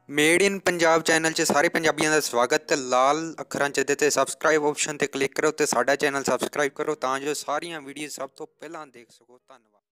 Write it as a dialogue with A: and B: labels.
A: Made in Punjab channel 'ਚ ਸਾਰੇ ਪੰਜਾਬੀਆਂ ਦਾ ਸਵਾਗਤ ਤੇ ਲਾਲ ਅੱਖਰਾਂ 'ਚ ਇਹਦੇ 'ਤੇ ਸਬਸਕ੍ਰਾਈਬ ਆਪਸ਼ਨ 'ਤੇ ਕਲਿੱਕ ਕਰੋ ਤੇ ਸਾਡਾ ਚੈਨਲ ਸਬਸਕ੍ਰਾਈਬ ਕਰੋ ਤਾਂ ਜੋ ਸਾਰੀਆਂ ਵੀਡੀਓ ਸਭ ਤੋਂ ਪਹਿਲਾਂ ਦੇਖ ਸਕੋ। ਧੰਨਵਾਦ।